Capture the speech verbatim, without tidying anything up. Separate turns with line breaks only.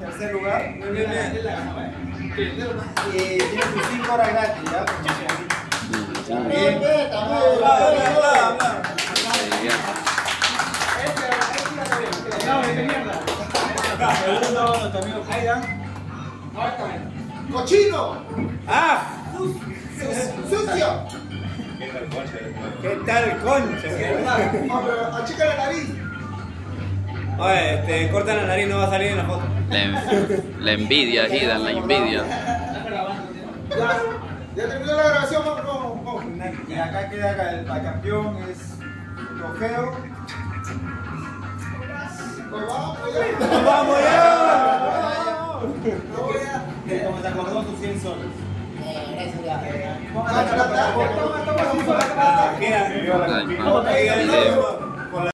tercer lugar. Y tiene sus cinco horas gratis, ¿ya? Bien. Segundo, nuestro amigo Jaidan.
¡Cochino!
¡Ah!
¡Sucio!
¿Qué tal, concha?
No, pero achica la nariz.
Oye, este, corta la nariz, no va a salir en la foto.
La, la envidia, Gidan, la envidia.
Ya, ya terminó la grabación, vamos, vamos, vamos.
Y acá queda acá el campeón, es trofeo.
Pues vamos ya.
¡Vamos ya!
Vamos ya.
Como te acordó tus cien soles.
Vamos a tratar.
Ay, mano, video.